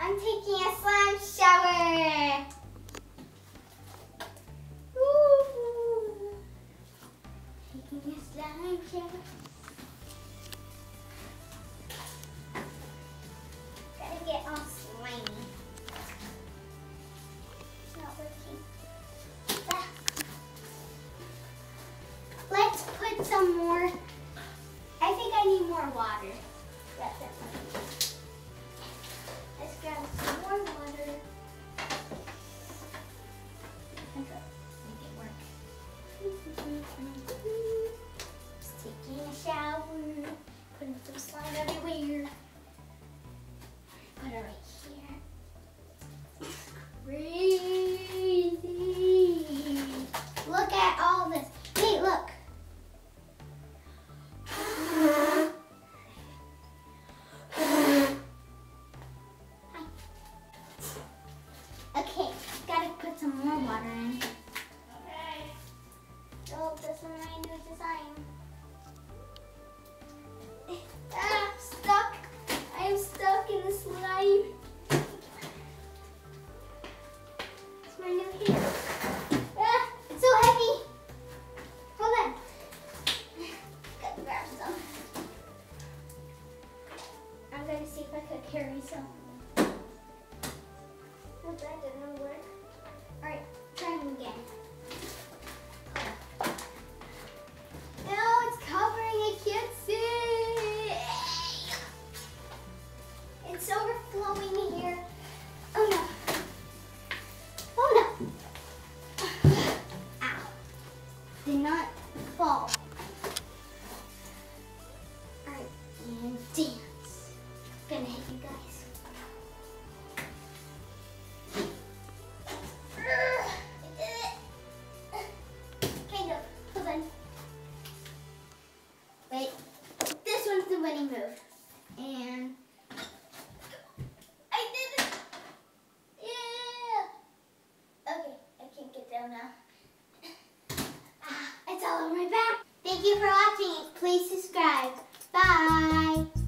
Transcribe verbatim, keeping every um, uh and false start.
I'm taking a slime shower. Woo. Taking a slime shower. Gotta get all slimy. It's not working. Ah. Let's put some more. I think I need more water. That's it. Let's grab some more water. Okay, make it work. Just taking a shower, putting some slime everywhere. Put it right here. Crazy. Look at all this. Hey, look. Okay, gotta put some more water in. Okay. Oh, this is my new design. Ah, I'm stuck. I am stuck in the slime. It's my new hair. Ah, it's so heavy. Hold on. Gotta grab some. I'm gonna see if I could carry some. Well, that didn't work. All right, try them again. No, it's covering. I can't see. It's overflowing here. Oh no. Oh no. Ow. Did not fall. All right, and dance. Gonna hit you guys. Wait, this one's the winning move. And I did it! Yeah! Okay, I can't get down now. Ah, it's all over my back. Thank you for watching. Please subscribe. Bye!